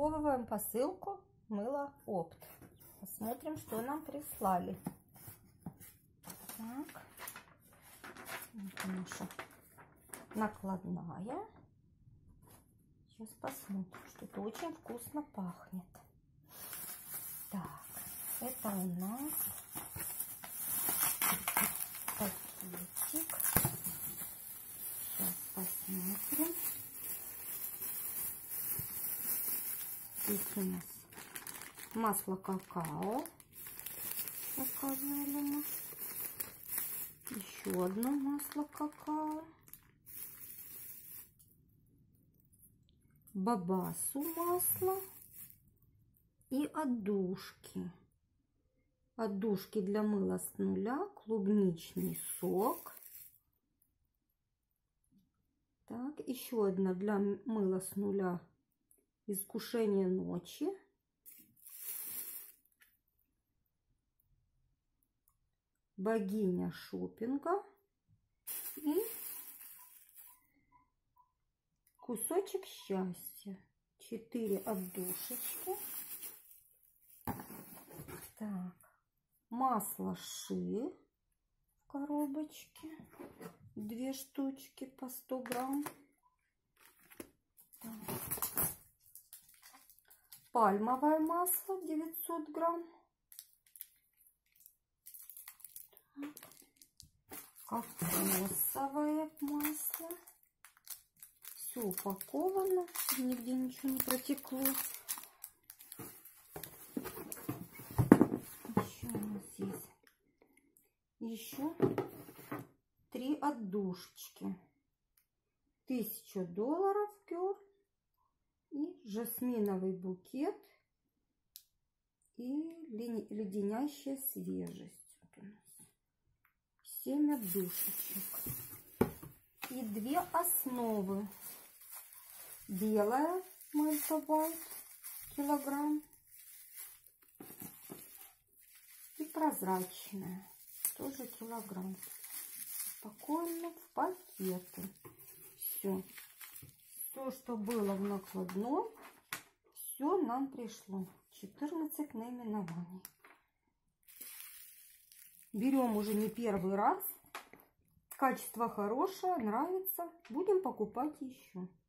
Распаковываем посылку мыла Опт. Посмотрим, что нам прислали. Так, вот наша накладная. Сейчас посмотрим, что-то очень вкусно пахнет. Так, это у нас пакетик. Сейчас посмотрим. Здесь у нас масло какао. Заказывали мы. Еще одно масло какао. Бабасу масло. И отдушки. Отдушки для мыла с нуля. Клубничный сок. Так, еще одна для мыла с нуля. Искушение ночи. Богиня шопинга. И кусочек счастья. 4 отдушечки. Так, масло ши в коробочке. 2 штучки по 100 грамм. Так. Пальмовое масло 900 грамм. Так. Кокосовое масло. Все упаковано, нигде ничего не протекло. Еще у нас есть еще 3 отдушечки. $1000 Girl и жасминовый букет и леденящая свежесть. Вот у нас 7 отдушечек и 2 основы. Белая мыльковая килограмм и прозрачная тоже килограмм. Спокойно в пакеты. Все, что было в накладной, все нам пришло. 14 наименований. Берем уже не первый раз. Качество хорошее, нравится. Будем покупать еще.